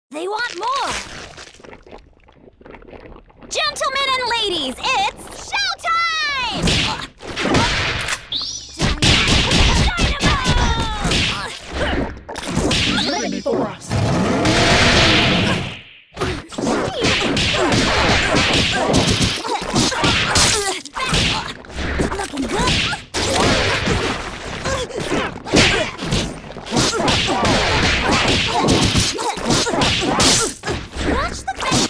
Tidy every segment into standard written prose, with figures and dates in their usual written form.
They want more! Gentlemen and ladies, it's showtime! Dynamo! Ready for us! Looking good! Watch the back!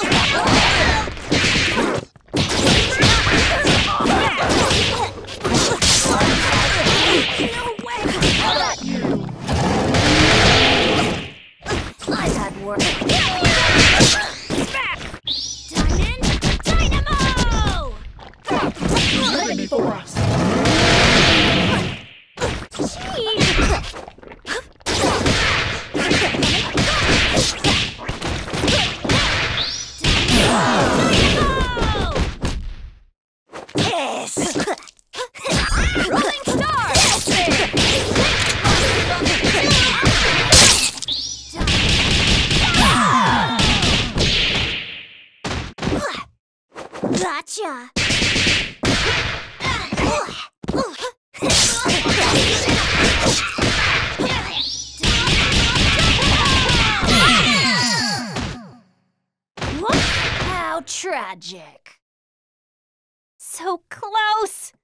No way! Got you! I've had work. Back! Diamond! Dynamo! Ready for us! Rolling star! Gotcha! How tragic. So close!